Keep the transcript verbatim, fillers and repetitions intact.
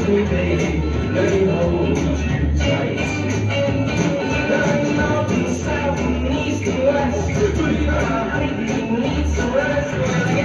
me, baby, let me hold you tight. Learn north and south and east and west, but if I need some rest,